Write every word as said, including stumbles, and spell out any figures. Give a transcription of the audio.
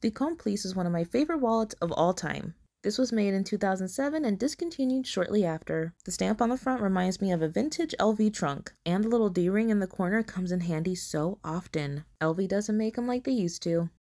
The Complice is one of my favorite wallets of all time. This was made in two thousand seven and discontinued shortly after. The stamp on the front reminds me of a vintage L V trunk, and the little D-ring in the corner comes in handy so often. L V doesn't make them like they used to.